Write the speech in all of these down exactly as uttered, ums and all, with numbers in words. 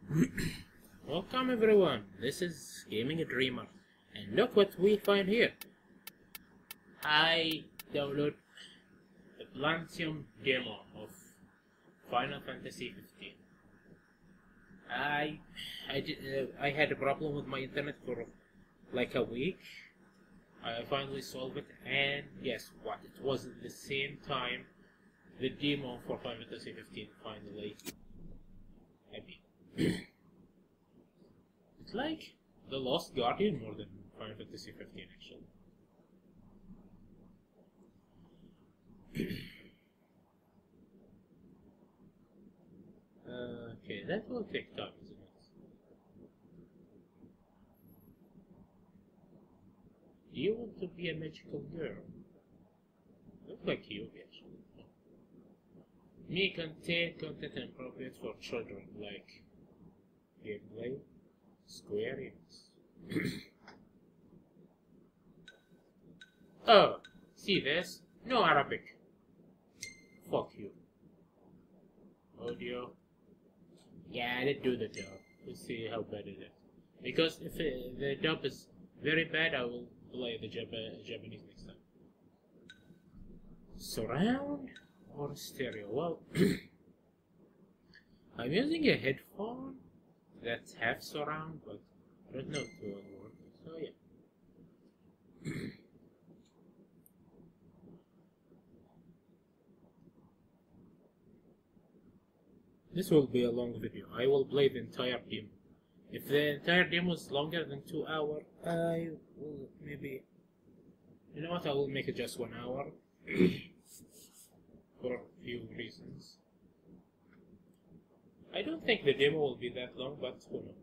Welcome everyone, this is Gaming Dreamer, and look what we find here. I download the Plantium demo of Final Fantasy fifteen. I I, did, uh, I had a problem with my internet for like a week. I finally solved it, and guess what? It was at the same time the demo for Final Fantasy fifteen finally. I mean, it's like The Lost Guardian more than Final Fantasy fifteen actually. uh, okay, that will take time, isn't it? Do you want to be a magical girl? Look like you, actually. May contain content inappropriate for children, like gameplay, Square Enix. Oh, see this? No Arabic. Fuck you. Audio. Yeah, let's do the dub. Let's see how bad it is. Because if it, the dub is very bad, I will play the Jap Japanese next time. Surround or stereo? Well, I'm using a headphone that's half surround, but I don't know if it will work. So yeah. This will be a long video. I will play the entire demo. If the entire demo is longer than two hours, I will maybe... You know what, I will make it just one hour. For a few reasons. I don't think the demo will be that long, but who knows.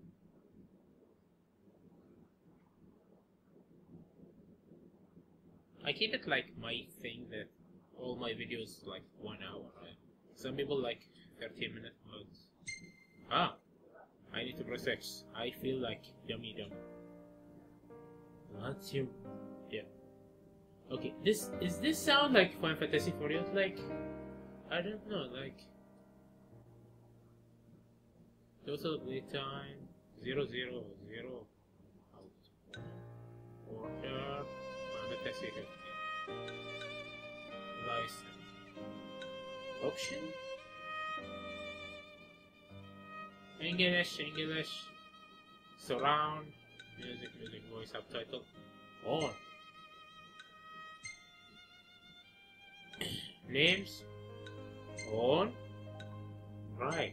I keep it like my thing that all my videos like one hour. Right? Some people like thirteen minutes, but ah, I need to press X. I feel like dummy dumb. What's your yeah? Okay, this is this sound like Final Fantasy for you? Like I don't know, like total playtime zero zero zero out. Order Final Fantasy fifteen. License. Option. English, English, surround, music, music, voice, subtitle, on. Names, on, right.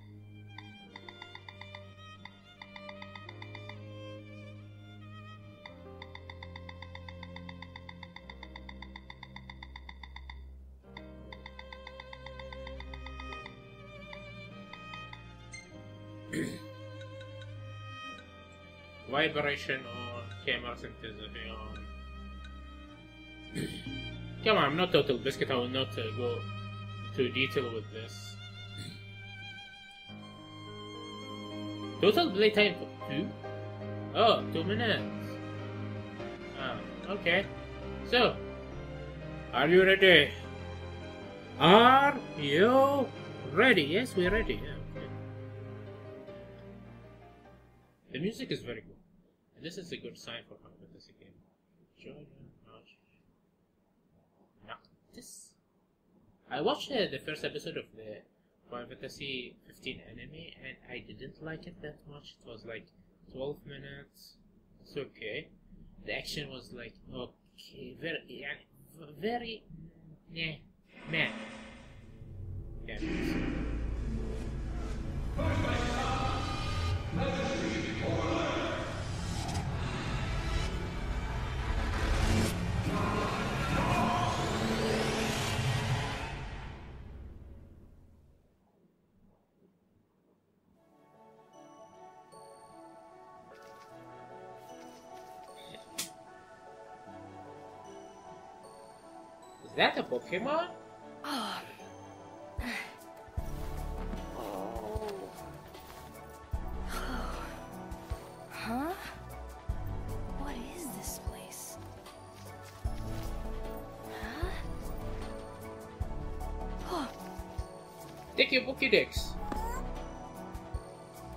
Vibration on, camera sensitivity on. Come on, I'm not Total Biscuit, I will not uh, go into detail with this. Total playtime two? Oh, two minutes. Ah, okay. So, are you ready? Are you ready? Yes, we're ready. Yeah, okay. The music is very good. And this is a good sign for Final Fantasy game. Jordan, no, this. I watched uh, the first episode of the Final Fantasy fifteen anime, and I didn't like it that much. It was like twelve minutes. It's okay. The action was like okay, very, yeah, very, yeah, man. Yeah. Is that a Pokemon? Oh. Huh? What is this place? Huh? Take your Pokédex.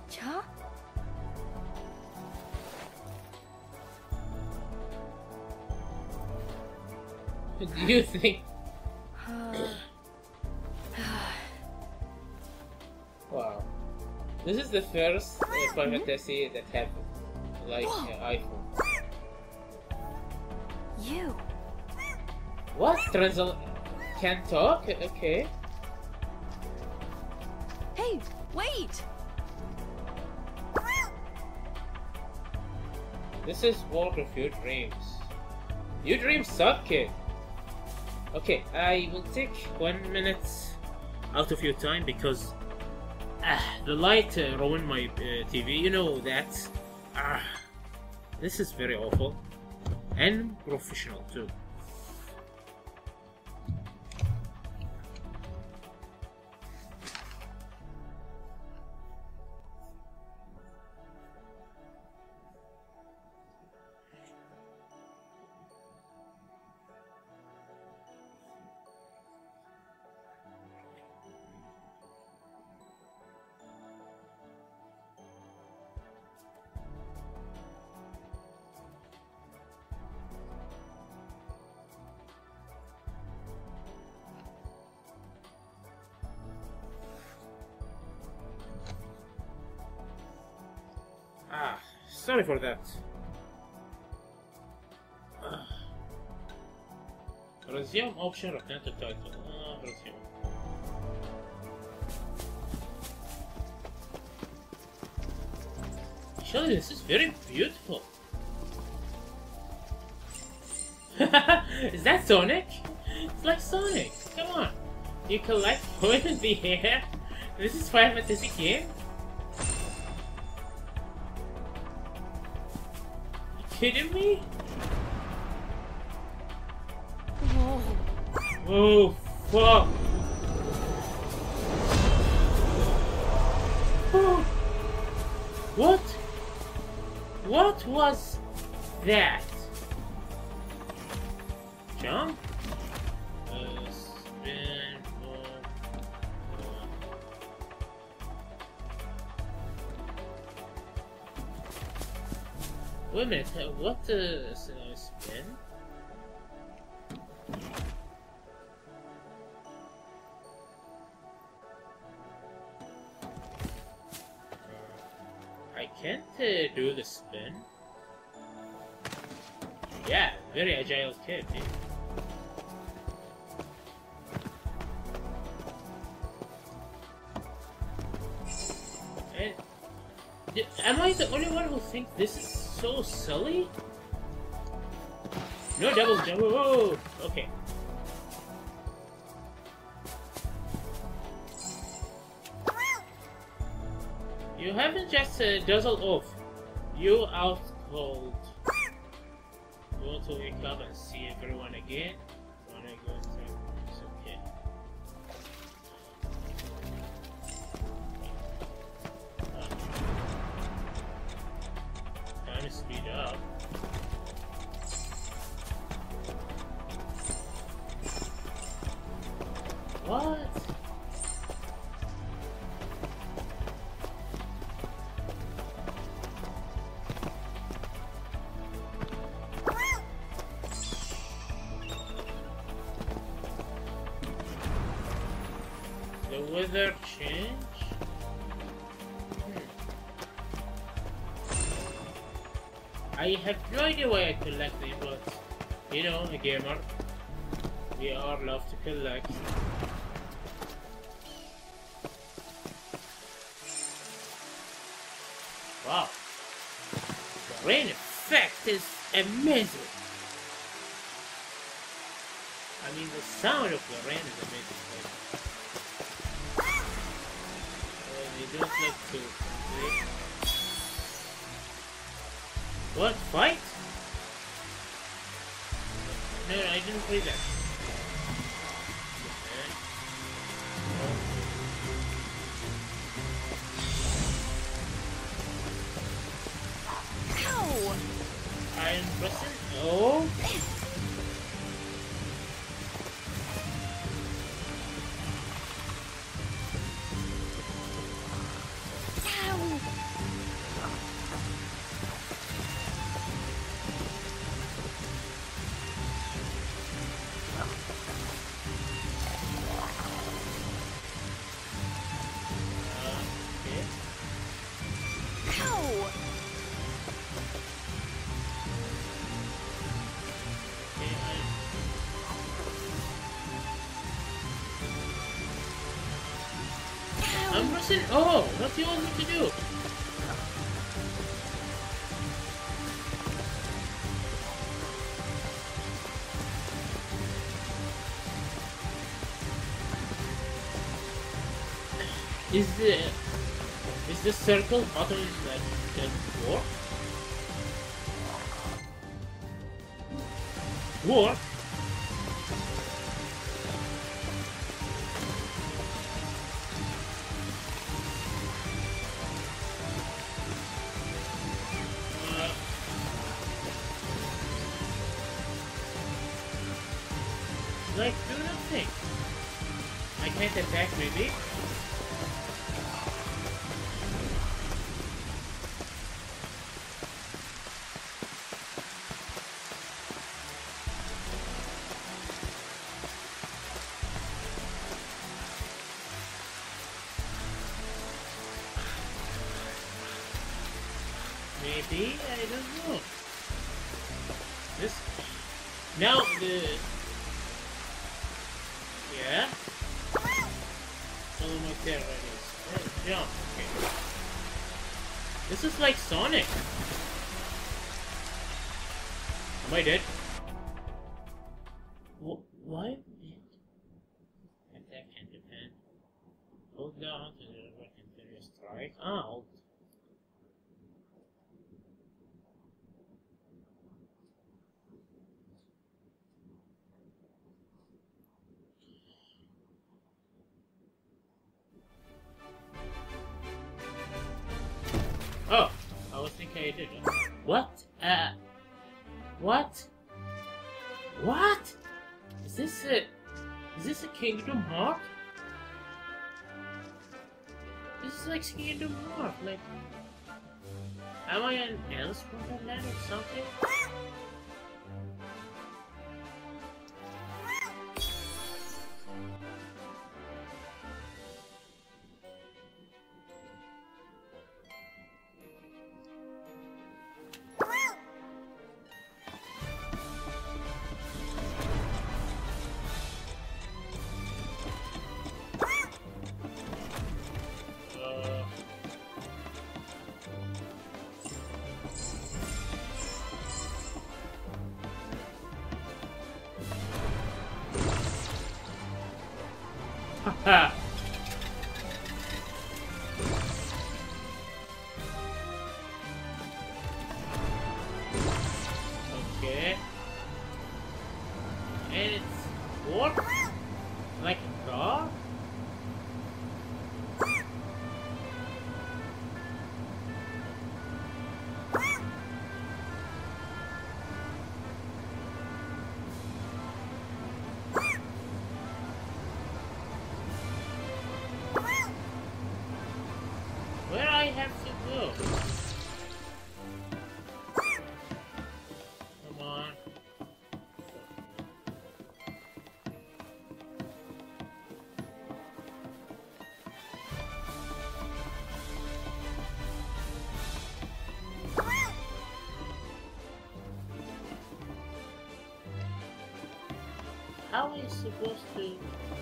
Do you think? Wow. This is the first uh, Final Fantasy that have like uh, iPhone. You. What? Transil can't talk? Okay. Hey, wait! This is world of your dreams. Your dreams suck, kid. Okay, I will take one minute out of your time because ah, the light uh, ruined my uh, T V. You know that. Ah, this is very awful and professional too. Ah, sorry for that. Ah. Resume option, return to title. Ah, resume. Actually, this is very beautiful. Is that Sonic? It's like Sonic. Come on. You collect points in the air. This is Final Fantasy game. Kidding me? Whoa. Oh, fuck. Oh. What? What was that? Jump? Uh, spin, move, uh. Wait a minute, uh, what uh, s- uh, spin? I can't uh, do the spin. Yeah, very agile kid, dude. And d- am I the only one who thinks this is so silly? No double jump. Whoa! Okay. You haven't just uh, dazzled off. You out cold. Go to wake up and see everyone again. Wanna go to it's okay. Uh, time to speed up. What? The weather change? Hmm. I have no idea why I collect them, but you know, a gamer. We all love to collect. Wow. The rain effect is amazing. I mean, the sound of the rain is amazing. They don't like to play. What? Fight? No, I didn't play that. Ow! I'm pressing. Oh. Ow! What's it? Oh, what do you want me to do? Is the is the circle button like that work? Work? Uh, like do nothing. I can't attack maybe. Maybe, I don't know. This now the yeah. Follow my tail radius. Oh, jump. Okay. This is like Sonic. Am I dead? Wh why? Attack and defend. Hold down to the right interior strike. Ah, hold. Oh, I was thinking I did it. What? Uh, what? What? Is this a, is this a Kingdom Heart? This is like Kingdom Heart, like, am I an Alice Wonderland or something? Haha. Okay. And it's what? Like a car? Where I have to go? Come on. How are you supposed to?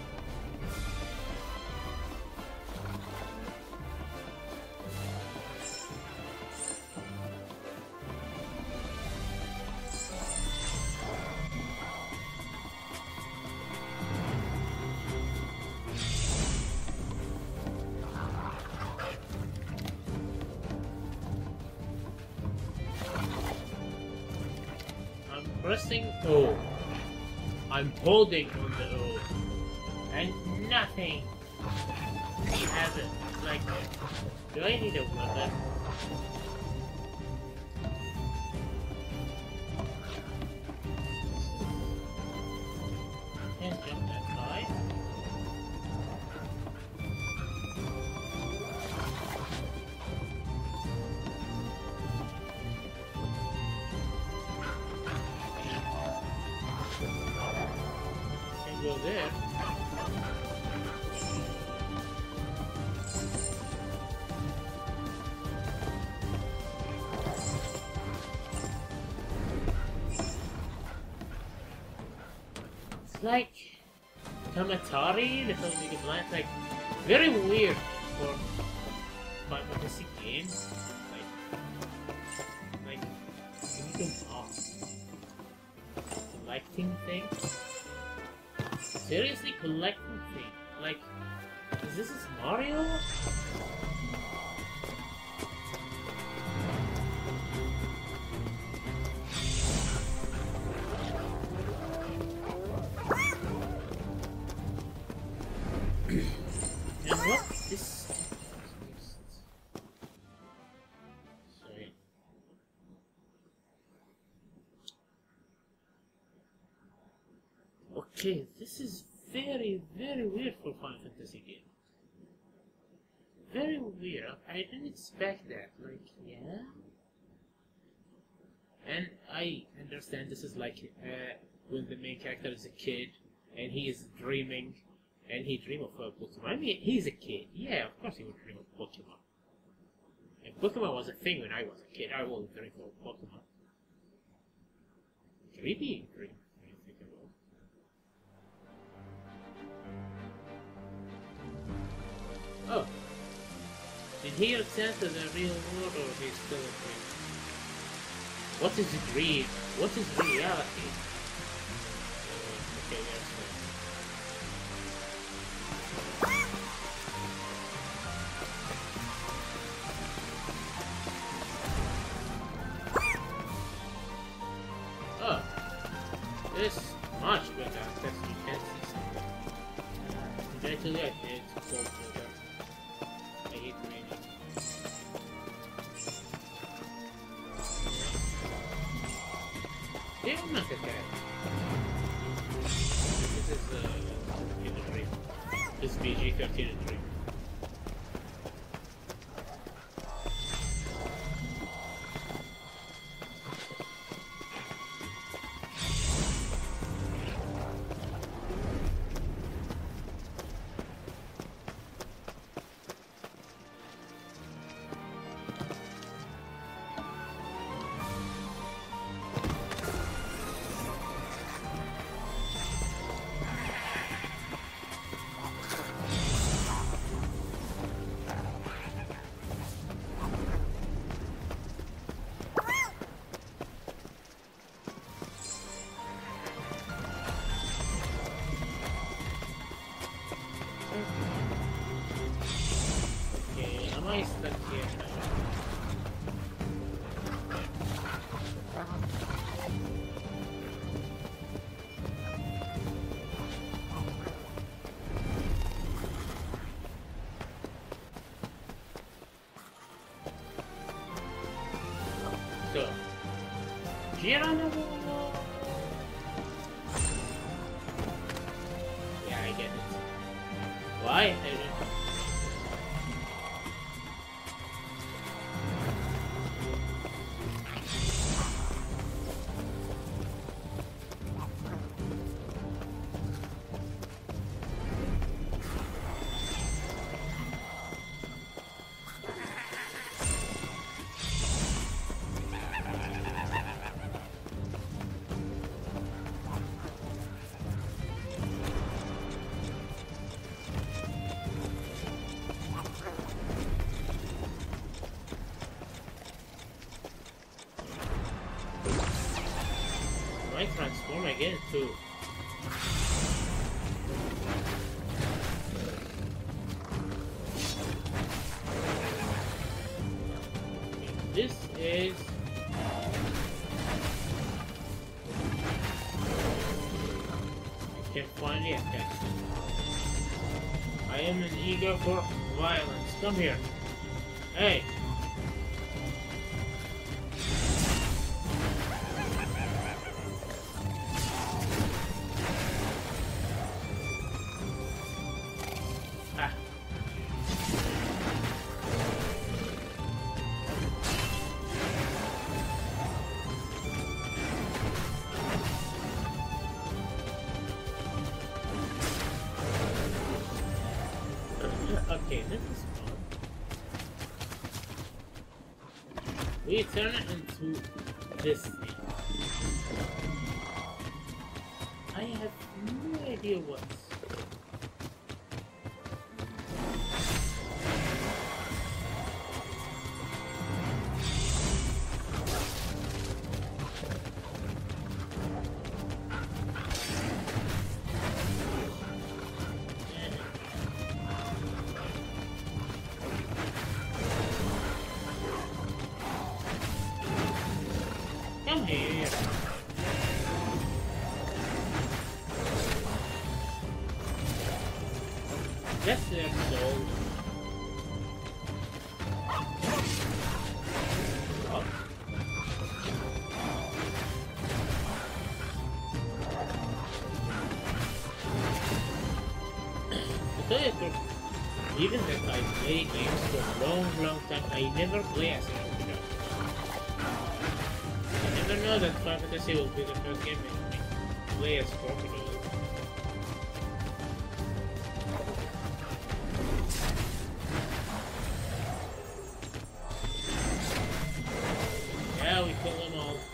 I'm pressing O. I'm holding on the O. And nothing happens. Like, do I need a weapon? Can't jump that high. Can't go there. It's like Tamatari, the Little Big Blind, like very weird for Final Fantasy games. Like, like Kingdom Hearts. Collecting things? Seriously, collecting things? Like, is this is Mario? And what this? Sorry. Okay, this is very, very weird for Final Fantasy game. Very weird. I didn't expect that. Like, yeah. And I understand this is like uh, when the main character is a kid and he is dreaming, and he dream of uh, Pokemon. I mean, he's a kid. Yeah, of course he would dream of Pokemon. If Pokemon was a thing when I was a kid, I would dream of Pokemon. Creepy dream. When you think about it. Oh. Did he return to the real world, or he's still a dream? What is a dream? What is reality? Uh, okay, there's uh, oh, this is much better because you can see something. Eventually I did so better. I hate raining. Yeah, I'm not that bad. This is uh, in the dream. This is B G thirteen in the dream. Okay, am I stuck here now? So, Geronimo! Yeah, I get it. Why? I don't know. I transform again too. This is I can finally attack. I am an eager for violence. Come here. Hey. Okay, this is fun. We turn it into this thing. I have no idea what. here. That's their soul. Oh. To tell you the truth, even that I play games for a long, long time, I never play as a crocodile. I never know that Final Fantasy will be the first game I play as crocodile. Yeah, we kill them all.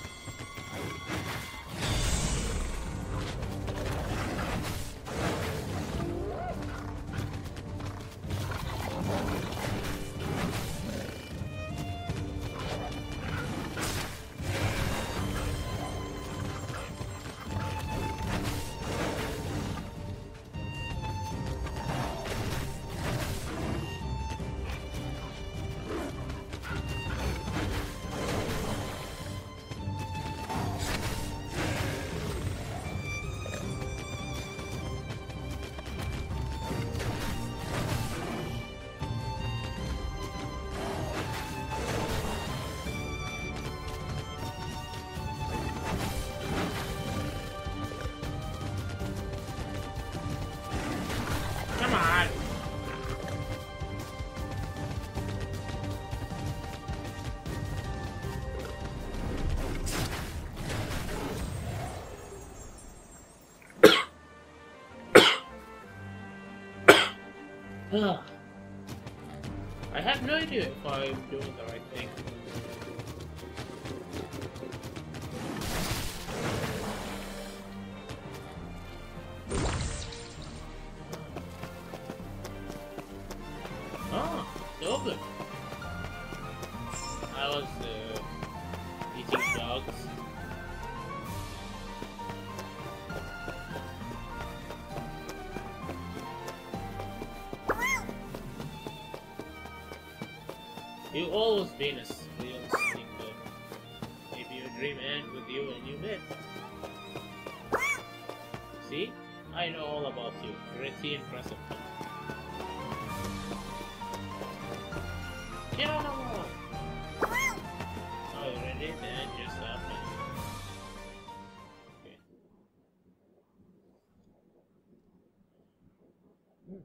Come on! I have no idea if I'm doing the right thing. Oh, it's open. I was uh, eating dogs. You always Venus. We always think that maybe your dream ends with you and you met. See? I know all about you. Pretty impressive. Get on the wall! Oh, you ready? Then just happen. Okay. Hmm.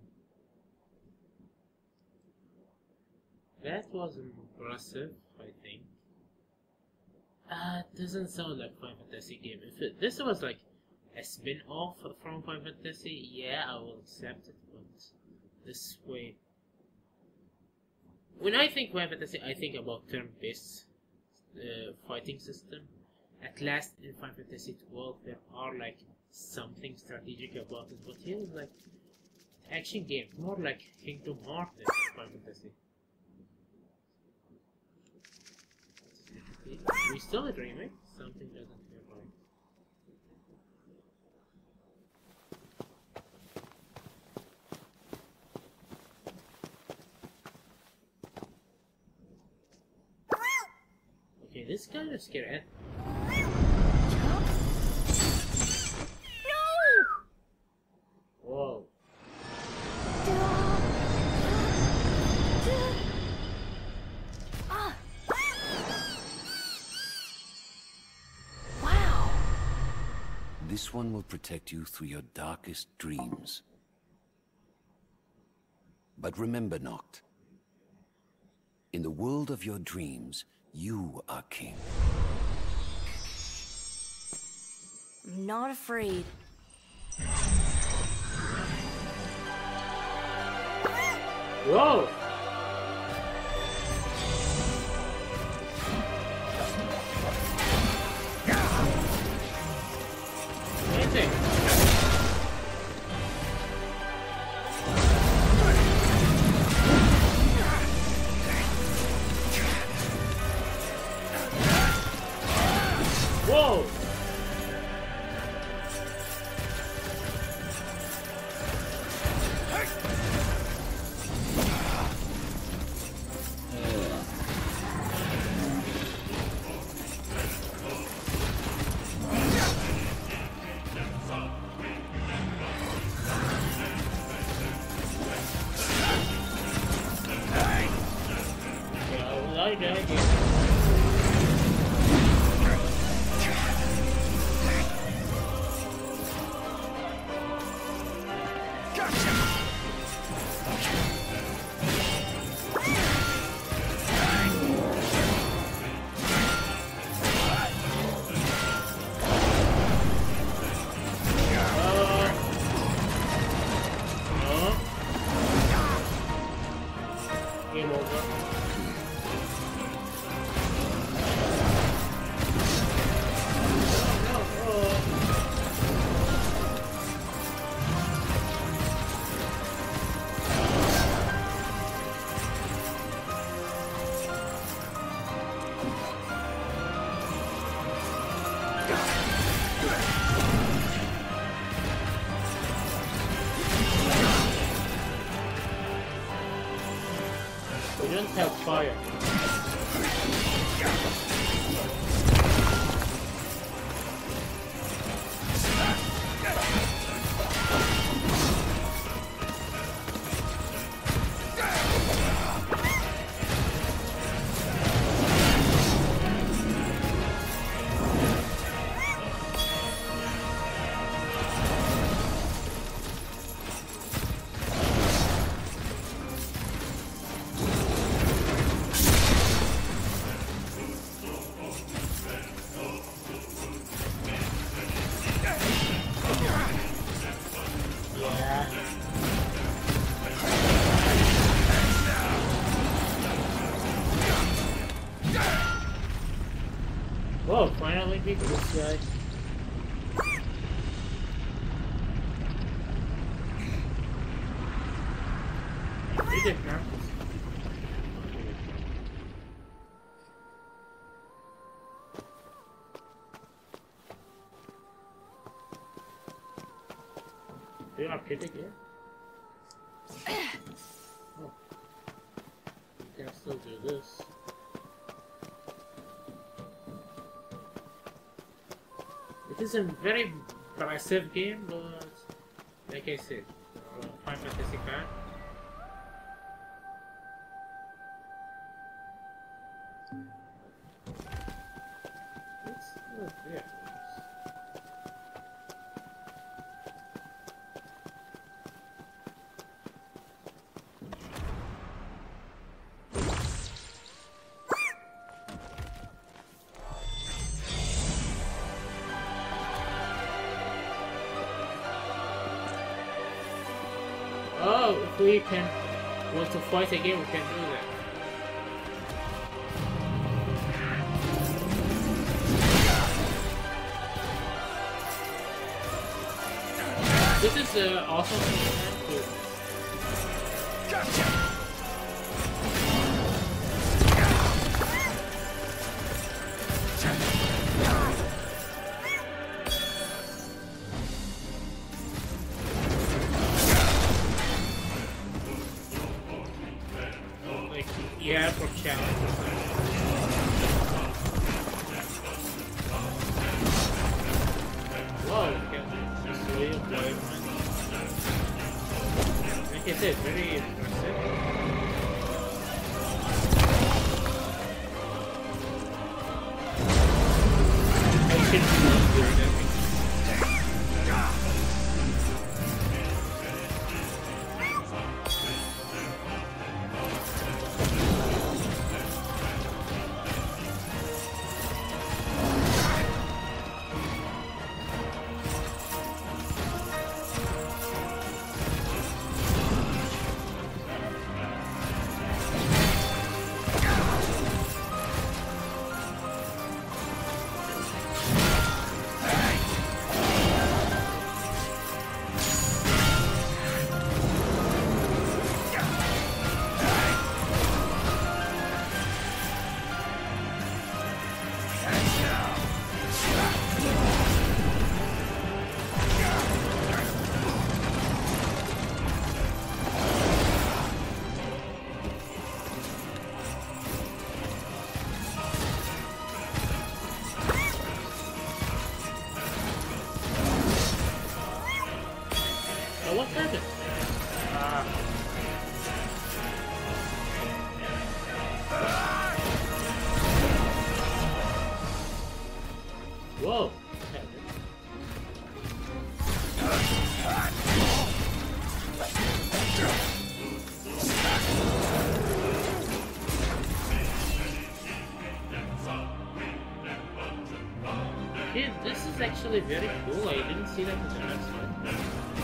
That was impressive, I think. Uh, it doesn't sound like Final Fantasy game. If it, this was like a spin-off from Final Fantasy, yeah, I will accept it, but this way... When I think Final Fantasy, I think about turn-based uh, fighting system. At last, in Final Fantasy twelve, there are like something strategic about it, but here is like action game, more like Kingdom Hearts than Final Fantasy. We still a remake? Something doesn't feel right. Okay, this kind of scary. No! Whoa. Ah. Wow. This one will protect you through your darkest dreams. But remember, Noct, in the world of your dreams, you are king. I'm not afraid. Whoa! Amazing! Whoa! I died again. We don't have fire. Whoa, finally beat this guy. He did not. You're not kidding yet? Oh. You can still do this. It is a very passive game, but like I said, uh, Final Fantasy fan. It's oh, yeah. Oh, if we can want to fight again, we can do that. This is uh, awesome to gotcha. Yeah, for challenges. Whoa, look at this way of life. Like I said, very impressive. I should be doing that. Okay, this is actually very cool. I didn't see that in the last one.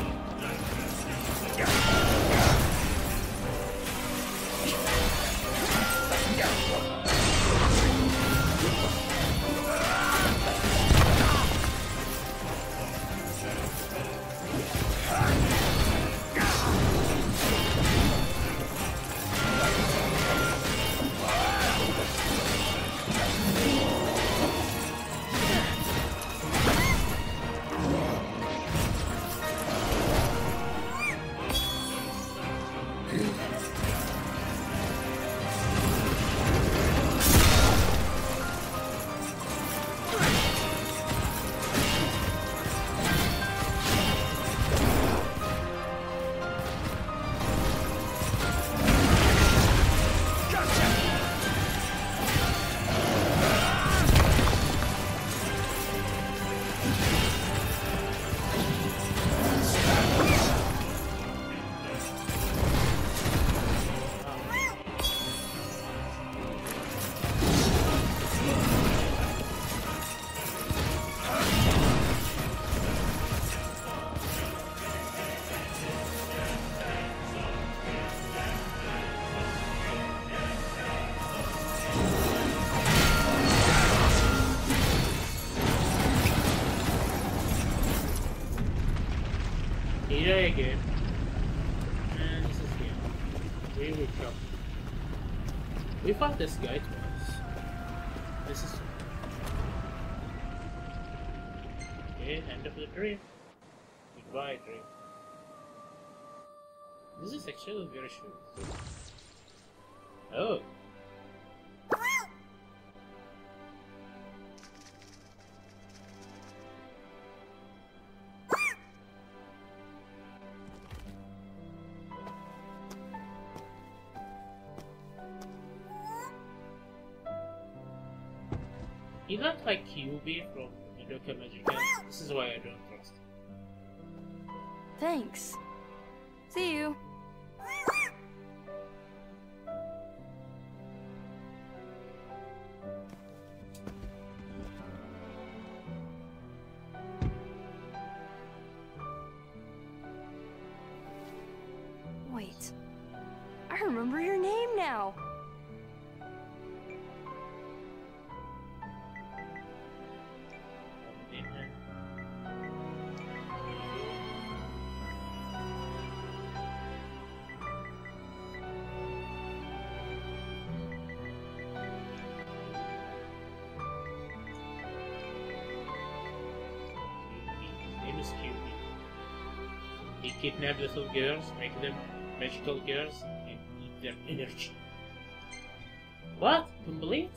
Here again. And this is here. Here we come. We fought this guy twice. This is okay, end of the dream. Goodbye, dream. This is actually very short. Oh. He's not like Q B from Madoka Magica. This is why I don't trust him. Thanks. See you. Wait. I remember your name now. He kidnapped little girls, make them magical girls, and eat their energy. What? Complete?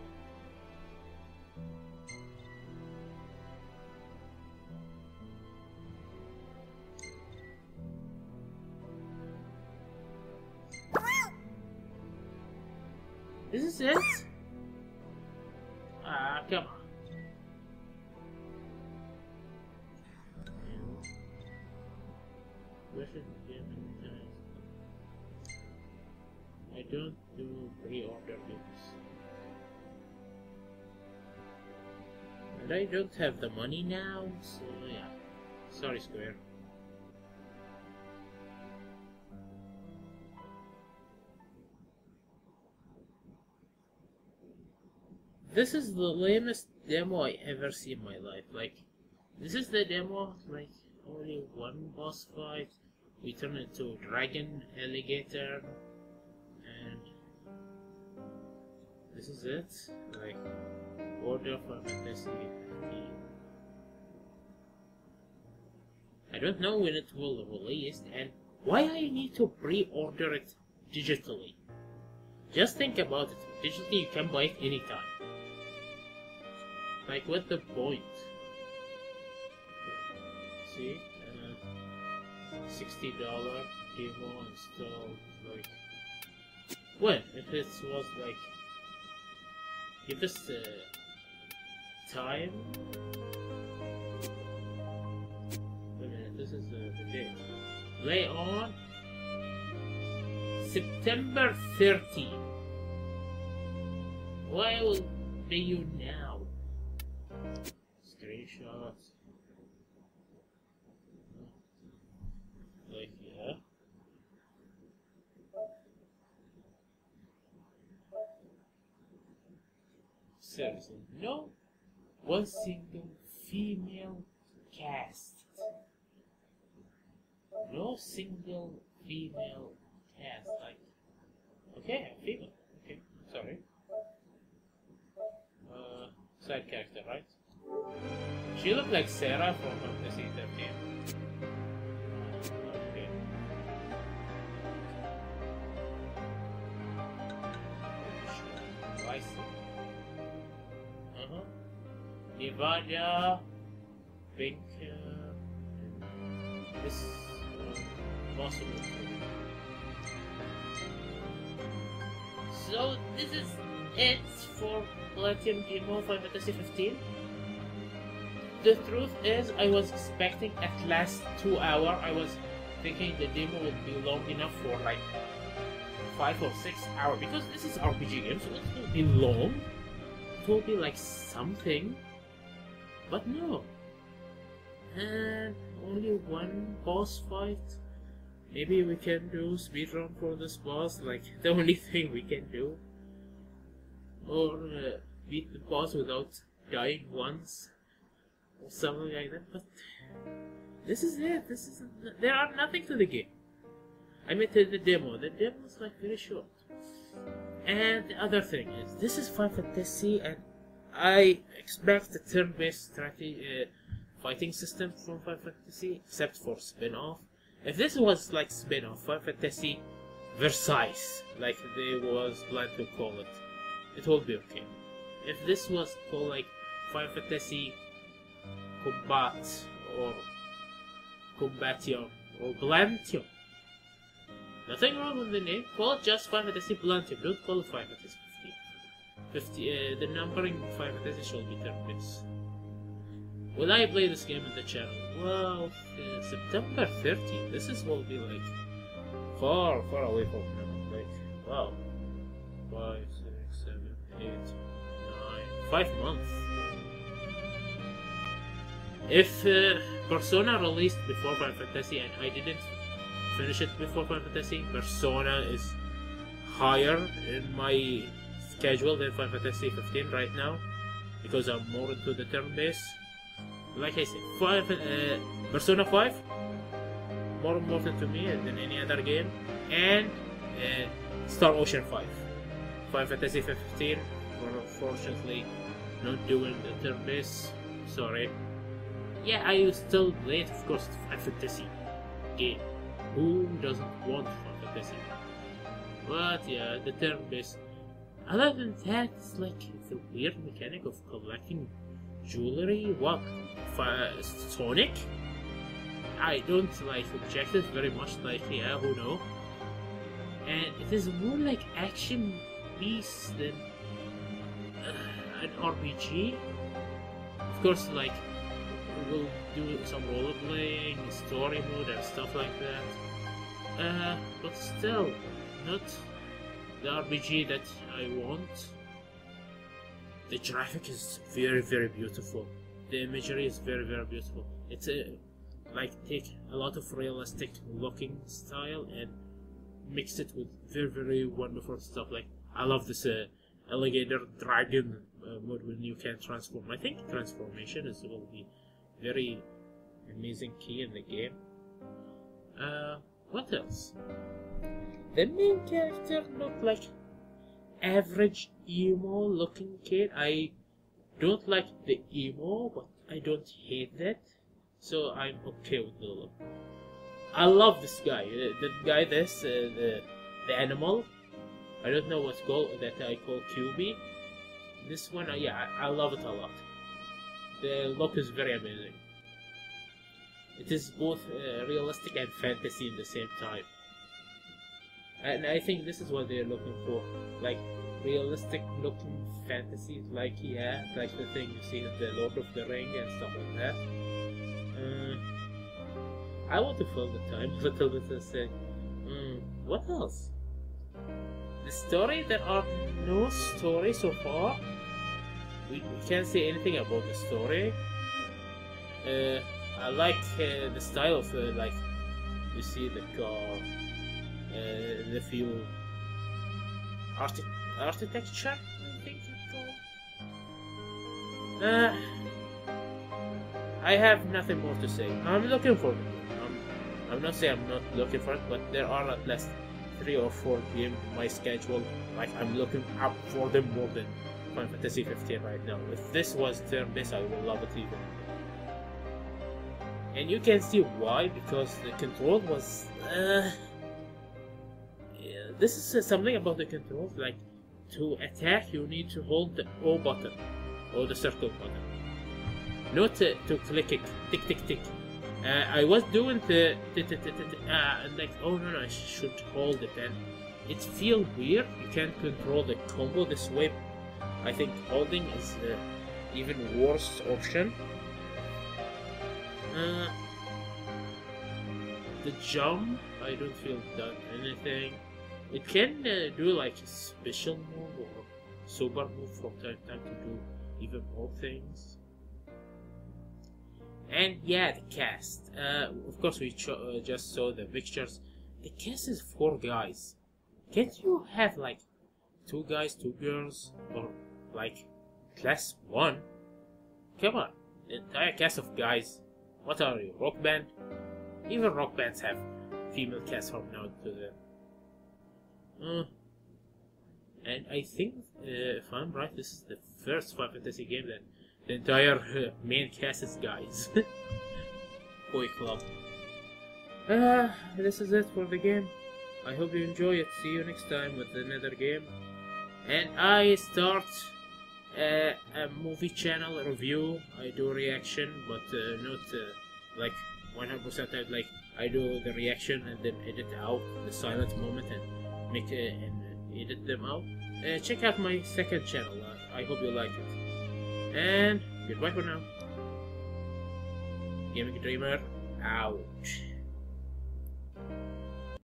This is it? Ah, come on. I don't do pre-order games. And I don't have the money now, so yeah. Sorry, Square. This is the lamest demo I ever see in my life. Like, this is the demo, like, only one boss fight. We turn into a dragon, alligator, and this is it. Like, order for Fantasy fifteen. I don't know when it will release, and why I need to pre-order it digitally. Just think about it. Digitally, you can buy it anytime. Like, what's the point? See? Uh, sixty dollars demo installed. Like, when? If it was like, give us uh, time. Wait a minute, this is uh, the date. Play on September thirteenth. Why will be you now? shot. Like, yeah. Seriously, no one single female cast. No single female cast. Like, okay, female. Okay, sorry. Uh, side character, right? She looked like Sarah from Fantasy thirteen. Okay. I see. Uh-huh. Nevada, Pink, uh, this uh, possible. So this is it for Platinum Demo Final Fantasy fifteen. The truth is, I was expecting at last two hour. I was thinking the demo would be long enough for like five or six hours, because this is R P G game, so it will be long. It will be like something, but no. And only one boss fight. Maybe we can do speedrun for this boss, like the only thing we can do. Or uh, beat the boss without dying once. Or something like that, but this is it. This is there are nothing to the game. I mean, to the demo. The demo is like very short. And the other thing is, this is Final Fantasy, and I expect a turn-based strategy uh, fighting system from Final Fantasy, except for spin-off. If this was like spin-off, Final Fantasy Versailles, like they was planned to call it, it will be okay. If this was called like Final Fantasy Combat or Combation or Blantium, nothing wrong with the name. Call it just Final Fantasy Blantium. Don't call it Final Fantasy fifteen. fifty. Uh, the numbering of Final Fantasy should be turn-based. Will I play this game in the channel? Well, uh, September thirtieth. This is will be like far, far away from now. Like, wow, five, six, seven, eight, nine, five months. If uh, Persona released before Final Fantasy and I didn't finish it before Final Fantasy, Persona is higher in my schedule than Final Fantasy fifteen right now, because I'm more into the turn-based. Like I said, five, uh, Persona five more important to me than any other game, and uh, Star Ocean five. Final Fantasy fifteen, unfortunately, not doing the turn-based. Sorry. Yeah, I still play it, of course, Final Fantasy game. Who doesn't want Final Fantasy? But yeah, the turn-based. Other than that, it's like the weird mechanic of collecting jewelry. What? Uh, Sonic? I don't like object it very much, like, yeah, who know? And it is more like action piece than uh, an R P G. Of course, like, we'll do some role playing, story mode, and stuff like that. Uh, but still, not the R P G that I want. The graphic is very, very beautiful. The imagery is very, very beautiful. It's a like take a lot of realistic looking style and mix it with very, very wonderful stuff. Like, I love this uh, alligator dragon uh, mode when you can transform. I think transformation is will be very amazing key in the game. Uh, what else? The main character looked like average emo looking kid. I don't like the emo, but I don't hate that, so I'm okay with the look. I love this guy. Uh, the guy, this uh, the the animal. I don't know what's called that I call Q B. This one, uh, yeah, I, I love it a lot. The look is very amazing. It is both uh, realistic and fantasy at the same time. And I think this is what they're looking for, like realistic looking fantasy, like, yeah, like the thing you see in the Lord of the Ring and stuff like that. Uh, I want to fill the time a little bit and say, mm, what else? The story, there are no story so far. We, we can't say anything about the story. Uh, I like uh, the style of uh, like you see the car, uh, the few archi architecture. I think it's called. Uh, I have nothing more to say. I'm looking for it. I'm, I'm not saying I'm not looking for it, but there are at least three or four games in my schedule. Like I'm looking up for them more than Final Fantasy fifteen right now. If this was turn-based, I would love it even more. And you can see why, because the control was. Uh, yeah, this is uh, something about the controls. Like to attack, you need to hold the O button or the circle button, not to, to click it, tick tick tick. Uh, I was doing the, the, the, the, the uh, and like, oh no no, I should hold it, and it feels weird. You can't control the combo this way. I think holding is uh, even worse option. Uh, the jump, I don't feel done anything. It can uh, do like a special move or super move from time to time to do even more things. And yeah, the cast. Uh, of course, we uh, just saw the pictures. The cast is four guys. Can't you have like two guys, two girls, or like class one? Come on, the entire cast of guys. What are you, rock band? Even rock bands have female cast from now to them. Uh, and I think, uh, if I'm right, this is the first Final Fantasy game that the entire uh, main cast is guys. Boy club. Uh, this is it for the game. I hope you enjoy it. See you next time with another game. And I start uh, a movie channel review. I do reaction, but uh, not uh, like one hundred percent. Like I do the reaction and then edit out the silent moment and make it and edit them out. Uh, check out my second channel. Uh, I hope you like it. And goodbye for now. Gaming Dreamer out.